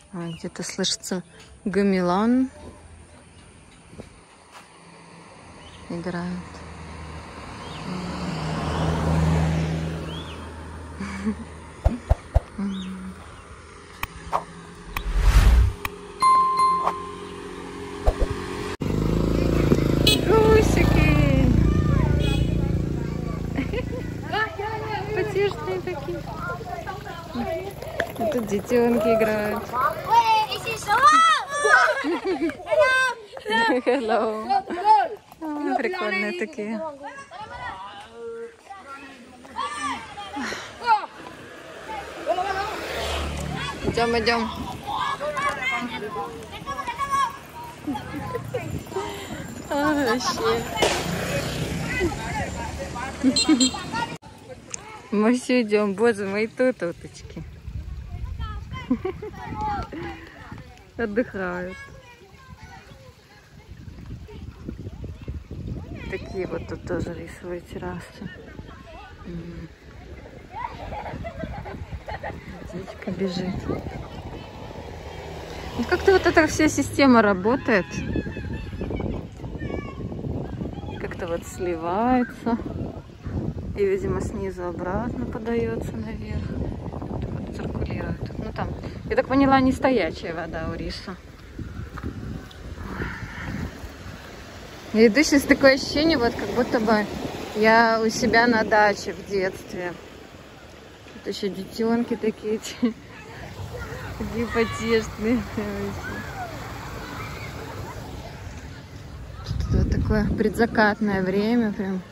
Где-то слышится гамелан. Играет. Гусики! Потешные такие. Тут детенки играют. Hello. Прикольные такие. Идем, идем. Вообще. Мы все идем. Боже, мои тут уточки. Отдыхают. Такие вот тут тоже рисовые террасы. Птичка бежит. Вот как-то вот эта вся система работает. Как-то вот сливается. И, видимо, снизу обратно подается наверх. Вот циркулирует. Ну там, я так поняла, не стоячая вода у риса. Я иду сейчас, такое ощущение, вот как будто бы я у себя на даче в детстве. Тут еще детенки такие потешные. Тут вот такое предзакатное время прям.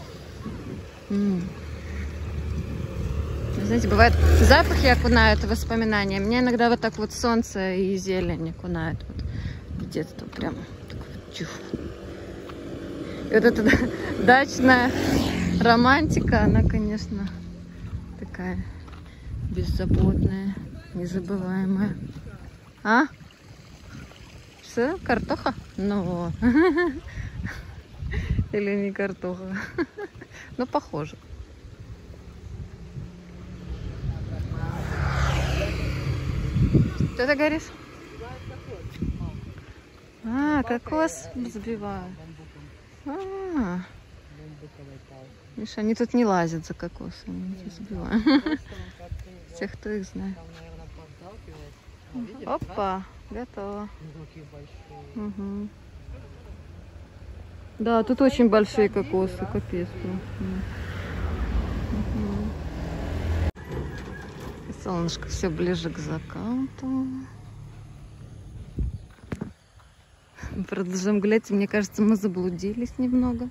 Знаете, бывает, запахи окунают в воспоминания. Меня иногда вот так вот солнце и зелень окунают. Вот в детство прям. Так вот, чух. И вот эта дачная романтика, она, конечно, такая беззаботная, незабываемая. А? Что? Картоха? Ну, или не картоха? Ну, похоже. Что ты говоришь? А, кокос взбивают. А, Миша, они тут не лазят за кокосами, они сбивают. Всех, кто их знает. Опа, готово. Угу. Да, тут очень большие кокосы, капец. Угу. Солнышко все ближе к закату. Продолжаем гулять. Мне кажется, мы заблудились немного.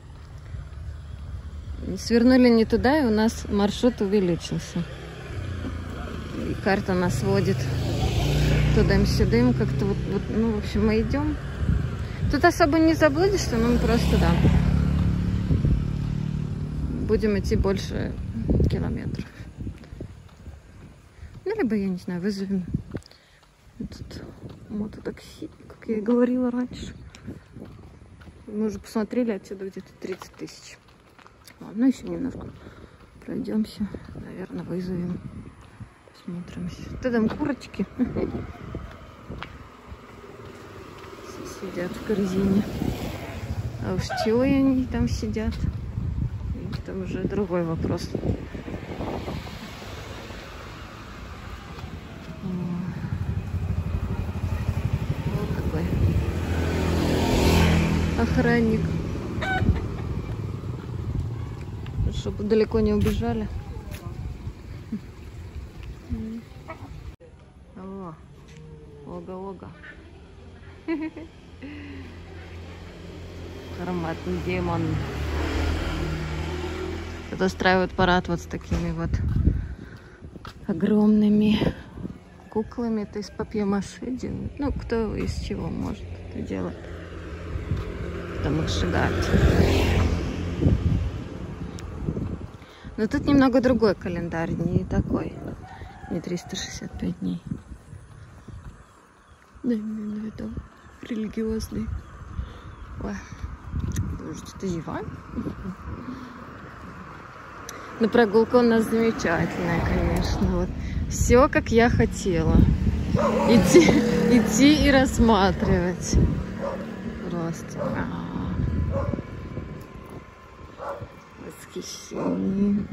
Свернули не туда, и у нас маршрут увеличился. И карта нас водит туда-сюда. Как-то вот, ну, в общем, мы идем. Тут особо не заблудишься, но мы просто, да, будем идти больше километров. Ну, либо, я не знаю, вызовем этот мототакси, как я и говорила раньше. Мы уже посмотрели, отсюда где-то 30 тысяч. Ладно, еще немножко пройдемся. Наверное, вызовем. Посмотримся. Ты там курочки. Сидят в корзине. А уж чего они там сидят? Это уже другой вопрос. Вот какой охранник. Чтобы далеко не убежали. О, ога-ога. Ароматный демон. Тут устраивают парад вот с такими вот огромными куклами. Это из папье-маше делают. Ну, кто из чего может это делать. Там их сжигать. Но тут немного другой календарь, не такой. Не 365 дней. Да, именно это религиозный. Ой, что-то зеваем. Но прогулка у нас замечательная, конечно. Вот. Все, как я хотела. идти и рассматривать. Просто. Восхищение.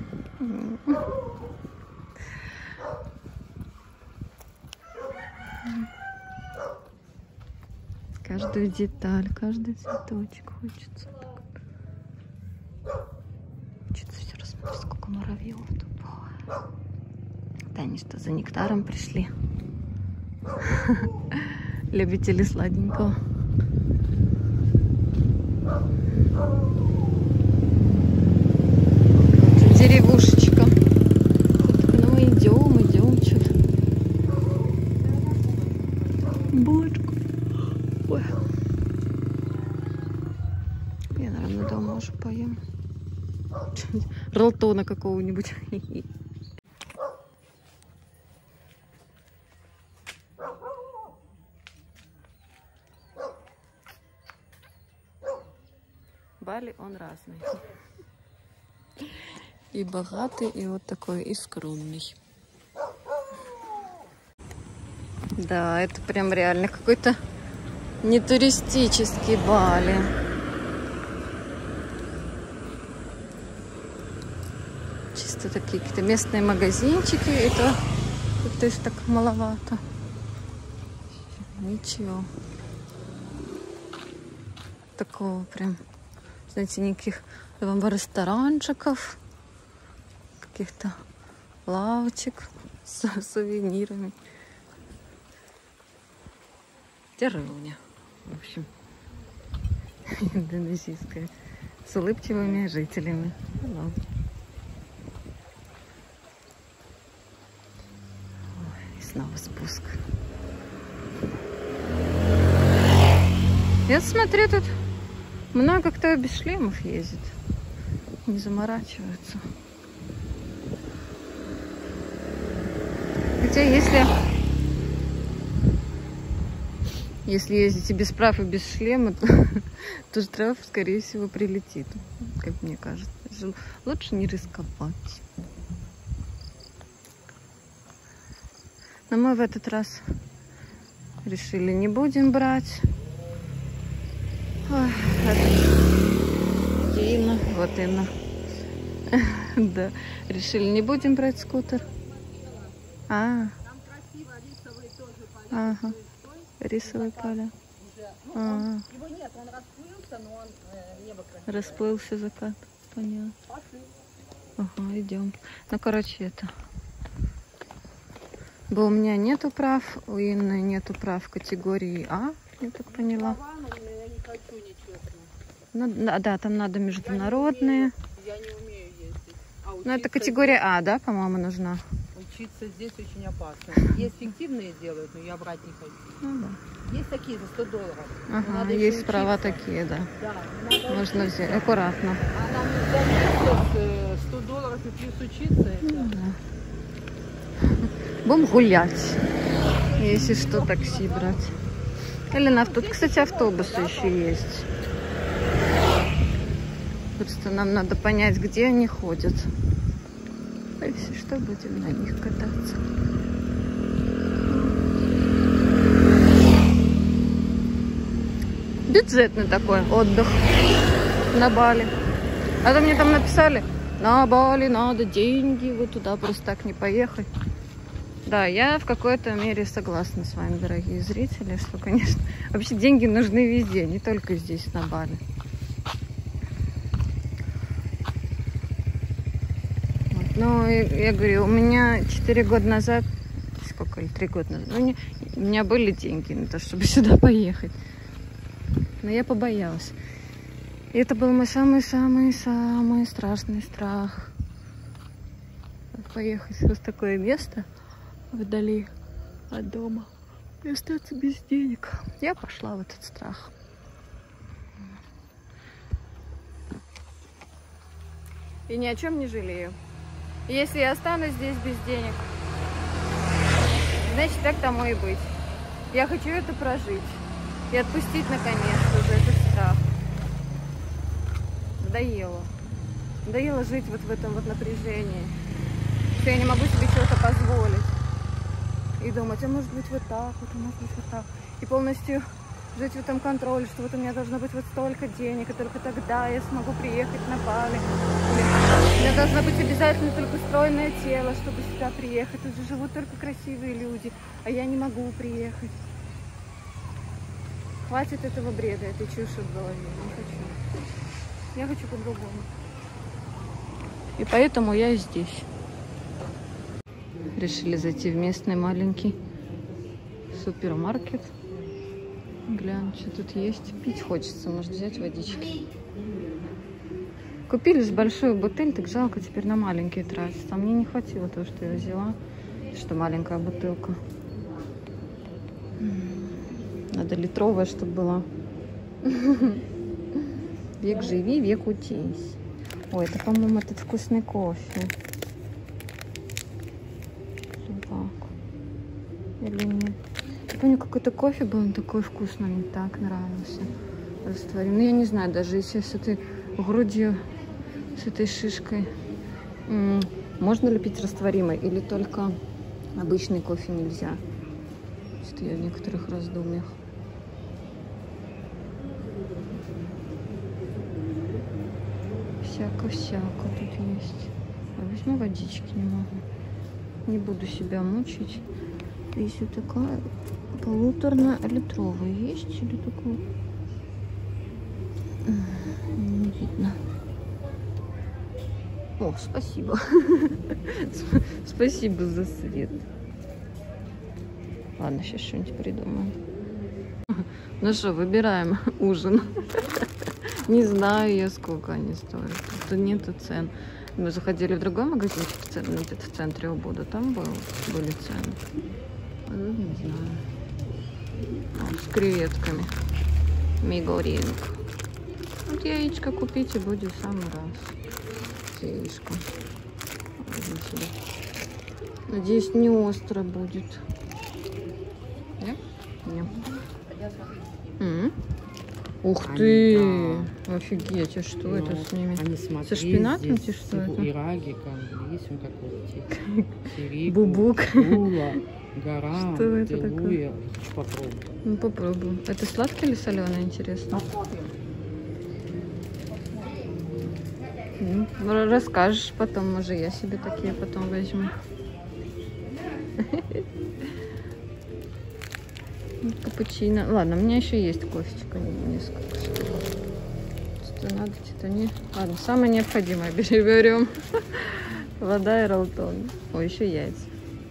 Каждую деталь, каждый цветочек хочется. Хочется все рассмотреть, сколько муравьев тут. Да, они что, за нектаром пришли? Любители сладенького. Деревушечка. Ну, идем что-то. Булочку. Ой. Я, наверное, дома уже поем. Ролтона какого-нибудь. Бали он разный. И богатый, и вот такой, и скромный. Да, это прям реально какой-то не туристический Бали. Чисто такие какие-то местные магазинчики, и то как-то их так маловато. Ничего. Такого прям, знаете, никаких ресторанчиков, каких-то лавочек с сувенирами. Деревня, в общем, индонезийская, с улыбчивыми жителями. Ой, и снова спуск. Я смотрю, тут много кто без шлемов ездит, не заморачиваются. Хотя если ездите без прав и без шлема, то штраф, скорее всего, прилетит, как мне кажется. Лучше не рисковать. Но мы в этот раз решили не будем брать. Ой, Инна, вот Инна. Да, решили не будем брать скутер. Там красиво, рисовые тоже поля. Ага. Рисовые поля. Его нет, он расплылся, но он небо красивое. Расплылся закат, понятно. Ага, идем. Ну, короче, это. Бо у меня нету прав, у Инны нету прав категории А, я так поняла. Я не хочу нечестно. Ну, да, там надо международные. Я не умею ездить. Ну, это категория А, да, по-моему, нужна? Учиться здесь очень опасно. Есть фиктивные делают, но я брать не хочу. Ну, да. Есть такие за $100. Ага, есть права такие, да. Да, можно взять аккуратно. А нам за месяц $100 и плюс учиться. Это... Ну, да. Будем гулять, если что, такси брать. Или тут, кстати, автобусы еще есть. Просто нам надо понять, где они ходят. А если что, будем на них кататься. Бюджетный такой отдых на Бали. А то мне там написали, на Бали надо деньги, вот туда просто так не поехать. Да, я в какой-то мере согласна с вами, дорогие зрители, что, конечно, вообще деньги нужны везде, не только здесь, на Бали. Вот. Но я говорю, у меня 4 года назад, сколько, или 3 года назад, ну, у меня были деньги на то, чтобы сюда поехать. Но я побоялась. И это был мой самый-самый-самый страшный страх. Поехать в такое место вдали от дома и остаться без денег. Я пошла в этот страх. И ни о чем не жалею. И если я останусь здесь без денег, значит, так тому и быть. Я хочу это прожить и отпустить наконец-то уже этот страх. Надоело. Надоело жить вот в этом вот напряжении. Что я не могу себе чего-то позволить. и думать, а может быть вот так, вот, а может быть вот так. И полностью жить в этом контроле, что вот у меня должно быть вот столько денег, и только тогда я смогу приехать на Бали. Или у меня должно быть обязательно только стройное тело, чтобы сюда приехать. Тут же живут только красивые люди, а я не могу приехать. Хватит этого бреда, этой чуши в голове. Не хочу. Я хочу по-другому. И поэтому я здесь. Решили зайти в местный маленький супермаркет. Глянь, что тут есть. Пить хочется, может взять водички. Купили же большую бутыль, так жалко теперь на маленькие тратить. А мне не хватило того, что я взяла. Что маленькая бутылка. Надо литровая, чтобы была. Век живи, век учись. Ой, это, по-моему, этот вкусный кофе. Или нет? Я помню, какой-то кофе был, он такой вкусный, мне так нравился. Растворим. Ну, я не знаю, даже если с этой грудью, с этой шишкой, можно ли пить растворимый или только обычный кофе нельзя? Что-то я в некоторых раздумьях. Всяко-всяко тут есть. А возьму водички, не могу. Не буду себя мучить. Если такая 1,5-литровая есть или такое? Не видно. О, спасибо. Спасибо за свет. Ладно, сейчас что-нибудь придумаем. Ну что, выбираем ужин. Не знаю я, сколько они стоят. Тут нету цен. Мы заходили в другой магазинчик в центре Убуда. Там были цены. Ну, не знаю. С креветками. Мигоринг. Вот яичко купить и будет в самый раз. Яичко. Надеюсь, не остро будет. Нет? Нет. Ух ты! Офигеть, а что это с ними? Со шпинатом тебе что это? Бубук. Гора, что это такое? Хочу попробовать. Ну попробуем. Это сладкое или соленое, интересно? Ну, расскажешь потом, может я себе такие потом возьму. Капучино. Ладно, у меня еще есть кофечка несколько штук. Что надо, что-то не. Ладно, самое необходимое берем. Вода и ролтон. Ой, еще яйца.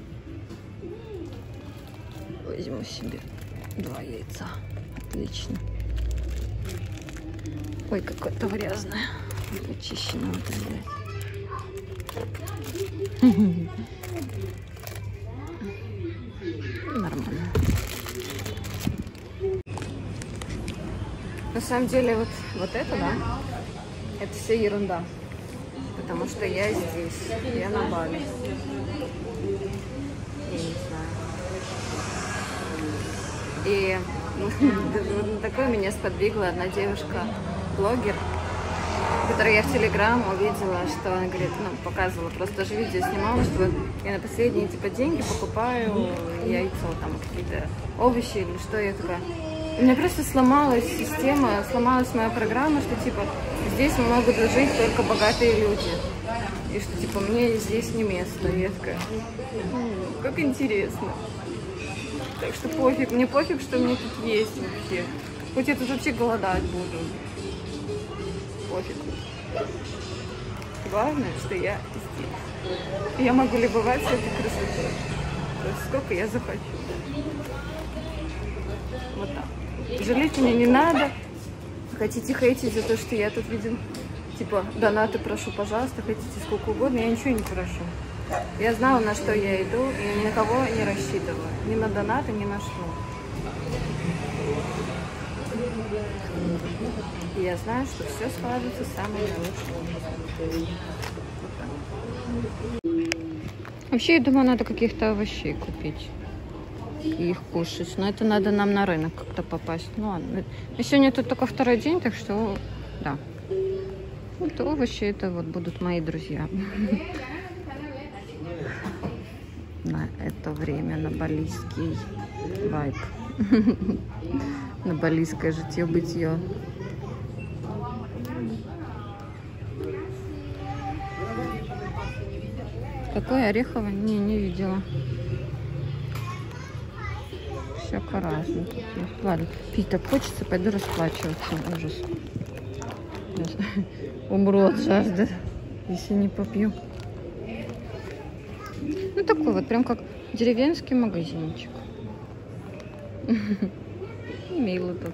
Возьму себе 2 яйца. Отлично. Ой, какое-то грязное. Очищено вот это. Нормально. На самом деле вот это, да, это все ерунда. Потому что я здесь, я на Бали. Я не знаю. И такое меня сподвигла одна девушка-блогер, которую я в Телеграм увидела, что она говорит, ну, показывала, просто тоже видео снимала, что я на последние, типа, деньги покупаю яйцо, там, какие-то овощи или что, я такая... У меня просто сломалась система, сломалась моя программа, что, типа, здесь могут жить только богатые люди. И что, типа, мне здесь не место. И я такая, как интересно. Так что пофиг, мне пофиг, что мне тут есть вообще. Хоть я тут вообще голодать буду. Пофиг. Главное, что я здесь. И я могу любоваться этой красотой. То есть сколько я захочу. Вот так. Жалеть меня не надо. Хотите хейтить за то, что я тут видел, типа, донаты прошу, пожалуйста, хотите сколько угодно, я ничего не прошу. Я знала, на что я иду, и ни на кого не рассчитываю. Ни на донаты, ни на что. И я знаю, что все складывается самым наилучшим образом. Вообще, я думаю, надо каких-то овощей купить. И их кушать. Но это надо нам на рынок как-то попасть. Ну ладно. И сегодня тут только 2-й день, так что да. Вот овощи это вот будут мои друзья. Да. на это время, на балийский вайб. На балийское житье-бытие. Какое ореховое? Не видела. Всяко разное. Ладно, пить так хочется, пойду расплачиваться. Ужас. Умру от жажды, если не попью. Ну такой вот, прям как деревенский магазинчик. Мило тут.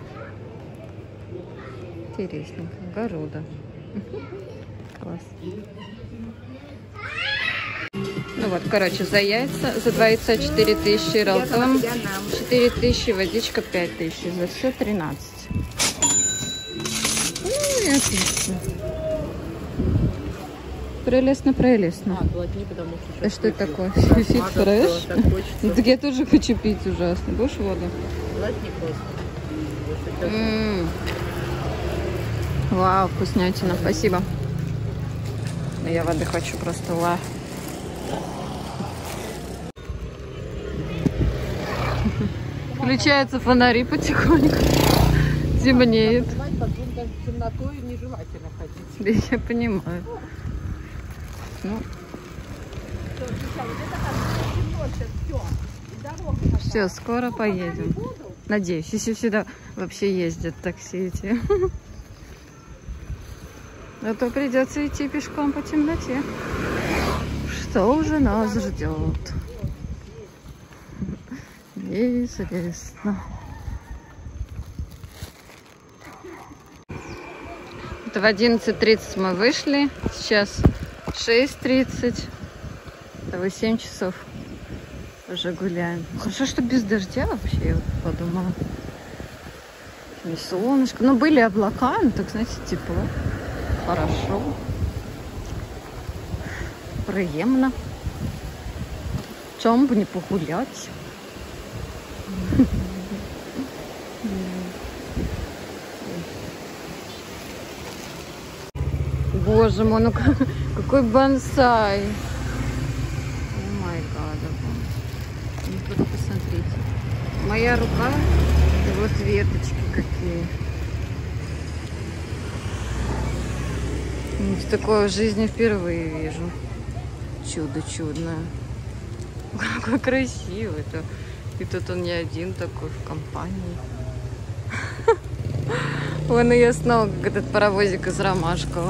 Интересненько. Огорода. Класс. Ну вот, короче, за яйца, за 2 яйца 4000 ралтом, 4000, водичка 5000, за все 13. Ну и отлично. Прелестно, прелестно. Глотни, потому что... А что это такое? Фит фреш? Ну так я тоже хочу пить ужасно. Будешь воду? Глотни просто. Вау, вкуснятина, спасибо. Но я воды хочу просто, вау. Включаются фонари потихоньку. Темнеет. Под темнотой нежелательно ходить. Да я понимаю. Ну. Все, скоро поедем. Надеюсь, если сюда вообще ездят такси эти. А то придется идти пешком по темноте. Что уже нас ждет? Неизвестно. Это в 11:30 мы вышли. Сейчас 6:30. Это 7 часов. Уже гуляем. Хорошо, что без дождя вообще, я подумала. Не солнышко. Ну, были облака, ну так, знаете, тепло. Хорошо. Приемно. Чем бы не погулять. Боже мой, ну какой бонсай. О май гад. Ну только посмотрите. Моя рука, и вот веточки какие. Такое в жизни впервые вижу. Чудо чудное. Какой красивый-то. И тут он не один такой в компании. Вон и я снова, как этот паровозик из Ромашкова.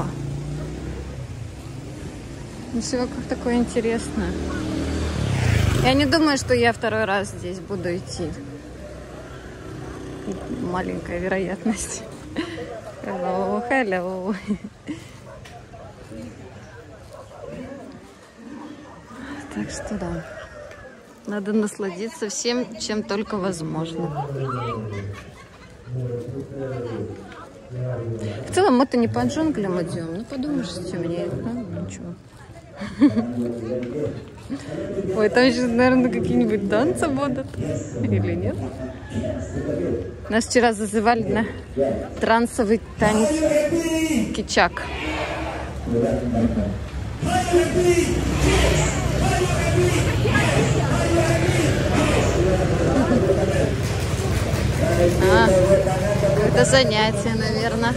Ну, все вокруг такое интересное. Я не думаю, что я второй раз здесь буду идти. Маленькая вероятность. Hello, hello. Так что да. Надо насладиться всем, чем только возможно. В целом мы-то не по джунглям идем. Ну подумаешь, темнеет. Ну ничего. Ой, там сейчас, наверное, какие-нибудь танцы будут. Или нет? Нас вчера зазывали на трансовый танец кичак. Это занятие, наверное.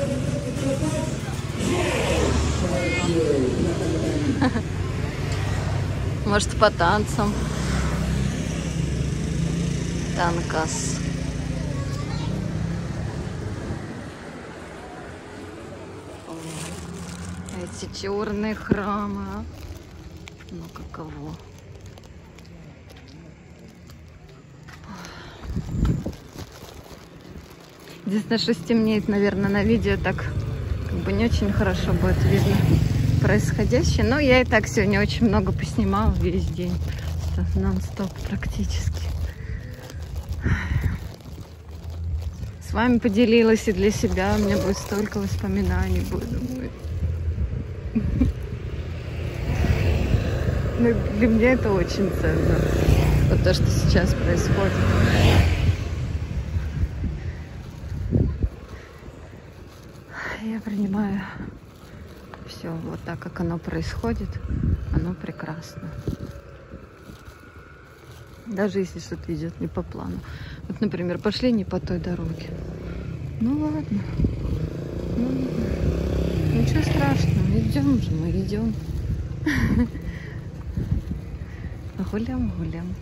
Может, по танцам. Танкас. Эти черные храмы. А? Ну каково. Единственное, что стемнеет, наверное, на видео так как бы не очень хорошо будет видно происходящее. Но я и так сегодня очень много поснимала весь день. Нон-стоп практически. С вами поделилась и для себя. У меня будет столько воспоминаний. Но для меня это очень ценно. Вот то, что сейчас происходит. Я принимаю все вот так, как оно происходит. Оно прекрасно. Даже если что-то идет не по плану. Вот, например, пошли не по той дороге. Ну ладно. Ну, ничего страшного. Идем же, мы идем. Гулям, гулям.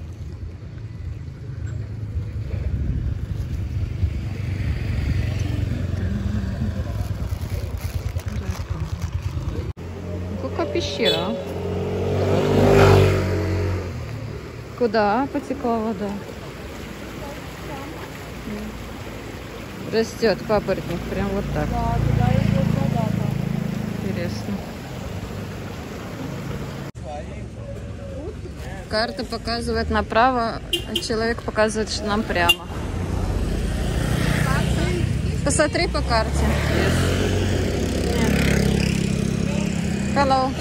Какая пещера? Куда потекла вода? Растет папоротник прям вот так. Да, туда идет вода. Интересно. Карта показывает направо, а человек показывает, что нам прямо. Посмотри по карте. Hello.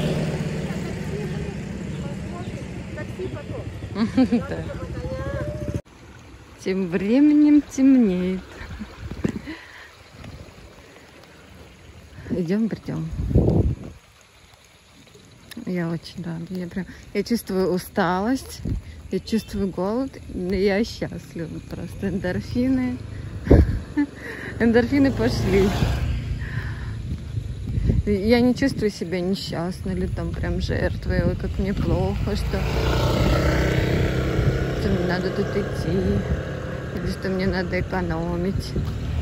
Да. Тем временем темнеет. Идем, придем. Я очень рада. Я чувствую усталость, я чувствую голод, я счастлива просто. Эндорфины. Эндорфины пошли. Я не чувствую себя несчастной или там прям жертвой, ой, как мне плохо, что мне надо тут идти, или что мне надо экономить.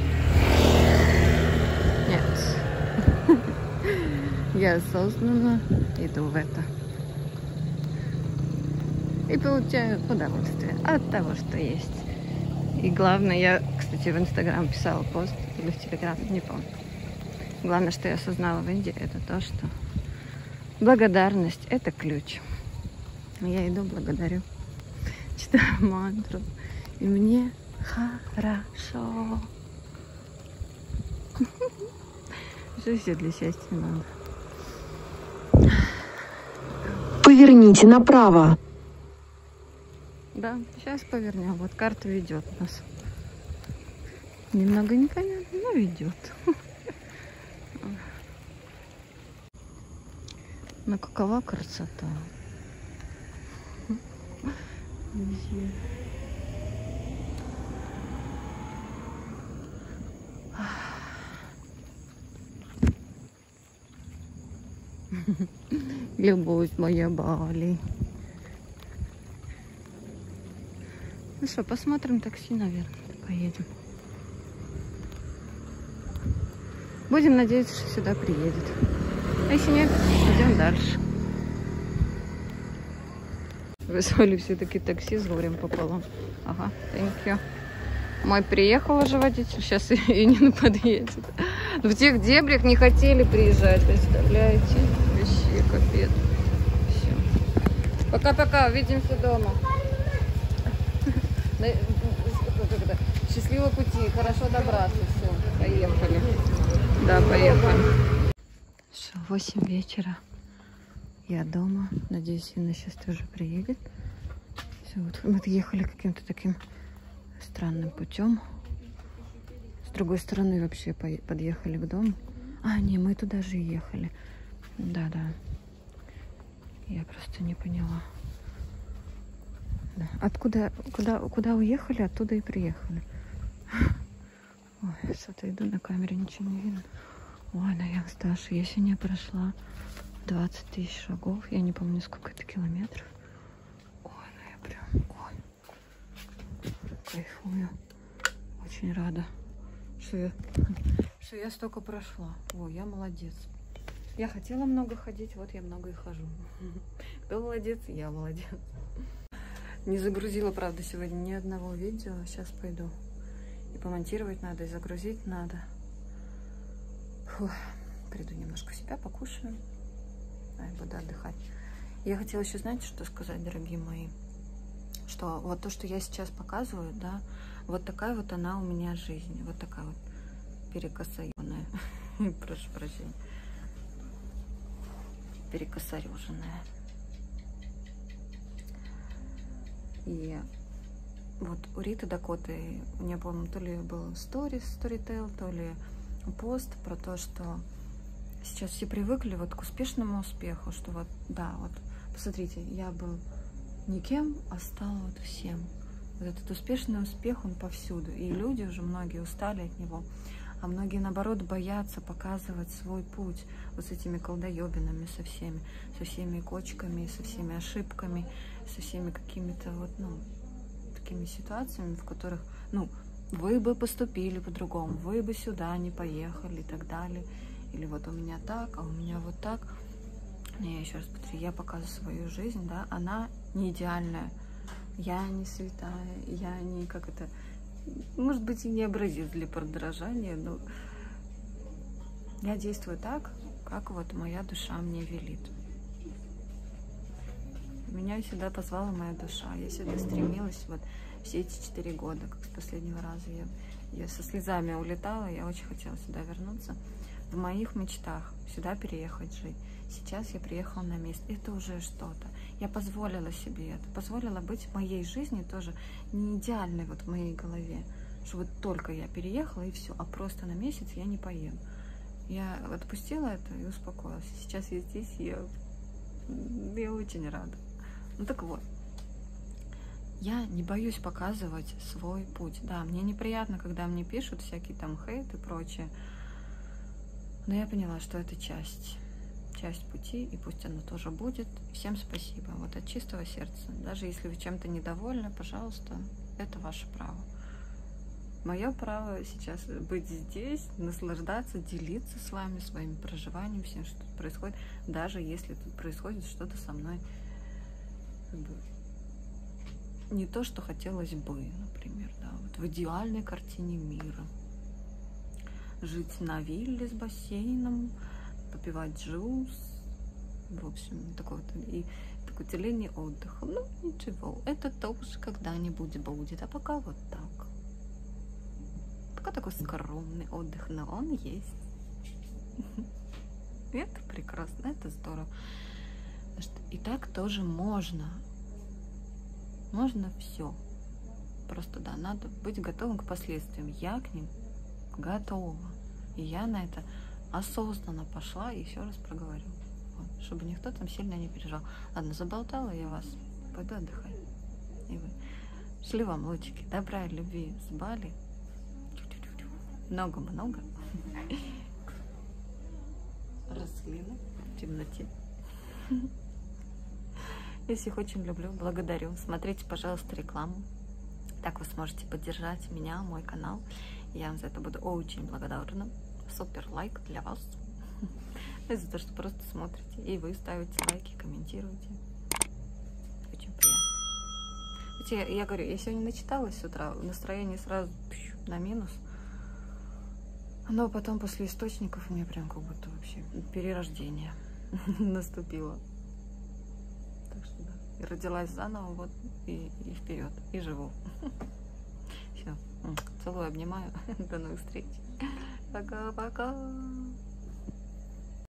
Нет. Я осознанно иду в это. И получаю удовольствие от того, что есть. И главное, я, кстати, в Инстаграм писала пост, или в Телеграм, не помню. Главное, что я осознала в Индии, это то, что благодарность – это ключ. Я иду, благодарю, читаю мантру, и мне хорошо. Что еще для счастья надо? Поверните направо. Да, сейчас повернем. Вот карта ведет нас. Немного непонятно, но ведет. Но какова красота. Любовь моя Бали. Ну что, посмотрим такси, наверное, поедем. Будем надеяться, что сюда приедет. А если нет, идем дальше. Вызвали все-таки такси с горем пополам. Ага, thank you. Мой приехал уже водитель, сейчас и не подъедет. В тех дебрях не хотели приезжать, представляете? Вообще капец. Все. Пока-пока, увидимся дома. Счастливого пути, хорошо добраться. Все, поехали. Да, поехали. 8 вечера. Я дома. Надеюсь, Инна сейчас тоже приедет. Все, вот мы ехали каким-то таким странным путем. С другой стороны вообще подъехали к дому. А, не, мы туда же ехали. Да. Я просто не поняла. Да. Куда уехали, оттуда и приехали. Ой, что-то иду на камере, ничего не видно. Ой, ну я Сташа, я сегодня прошла 20 тысяч шагов. Я не помню, сколько это километров. Ой, ну я прям, кайфую. Очень рада, что я столько прошла. Ой, я молодец. Я хотела много ходить, вот я много и хожу. Кто молодец? Я молодец. Не загрузила, правда, сегодня ни одного видео. Сейчас пойду. И помонтировать надо, и загрузить надо. Фух. Приду немножко в себя, покушаю. И буду отдыхать. Я хотела еще, знаете, что сказать, дорогие мои? Что вот то, что я сейчас показываю, да, вот такая вот она у меня жизнь. Вот такая вот перекосоённая. Прошу прощения. Перекосореженная. И вот у Риты Дакоты, у меня, по-моему, то ли был сторитейл, то ли пост про то, что сейчас все привыкли вот к успешному успеху, что вот, да, вот, посмотрите, я был никем, а стал вот всем. Вот этот успешный успех, он повсюду. И люди уже многие устали от него. А многие, наоборот, боятся показывать свой путь вот с этими колдоебинами, со всеми кочками, со всеми ошибками, со всеми какими-то вот, ну, такими ситуациями, в которых, ну, вы бы поступили по-другому, вы бы сюда не поехали и так далее. Или вот у меня так, а у меня вот так. Я еще раз повторю, я показываю свою жизнь, да, она не идеальная. Я не святая, я не, как это, может быть, и не образец для подражания, но я действую так, как вот моя душа мне велит. Меня сюда позвала моя душа, я сюда стремилась вот все эти 4 года, как с последнего раза. Я со слезами улетала, я очень хотела сюда вернуться. В моих мечтах сюда переехать жить. Сейчас я приехала на место. Это уже что-то. Я позволила себе это. Позволила быть в моей жизни тоже не идеальной вот в моей голове. Что вот только я переехала и все. А просто на месяц я не поеду. Я отпустила это и успокоилась. Сейчас я здесь, я очень рада. Ну так вот. Я не боюсь показывать свой путь. Да, мне неприятно, когда мне пишут всякие там хейт и прочее. Но я поняла, что это часть пути, и пусть оно тоже будет. Всем спасибо. Вот от чистого сердца. Даже если вы чем-то недовольны, пожалуйста, это ваше право. Мое право сейчас быть здесь, наслаждаться, делиться с вами своими проживаниями, всем, что тут происходит, даже если тут происходит что-то со мной как бы не то, что хотелось бы, например, да, вот в идеальной картине мира. Жить на вилле с бассейном, попивать джус, в общем, такой уделение отдыха. Ну, ничего, это тоже когда-нибудь будет, а пока вот так. Пока такой скромный отдых, но он есть. Это прекрасно, это здорово. И так тоже можно. Можно все. Просто, да, надо быть готовым к последствиям. Я к ним готова. И я на это осознанно пошла, и еще раз проговорю. Вот, чтобы никто там сильно не переживал. Ладно, заболтала я вас. Пойду отдыхать. И вы. Шли вам лучики добра и любви с Бали. Много-много. Рослины в темноте. Я всех очень люблю, благодарю. Смотрите, пожалуйста, рекламу. Так вы сможете поддержать меня, мой канал. Я вам за это буду очень благодарна. Супер лайк для вас. И за то, что просто смотрите. И вы ставите лайки, комментируете. Очень приятно. Хотя, я говорю, я сегодня начиталась с утра, настроение сразу на минус. Но потом после источников у меня прям как будто вообще перерождение наступило. Так что да. И родилась заново, вот, и вперед, и живу. Все. Целую, обнимаю. До новых встреч. Пока-пока.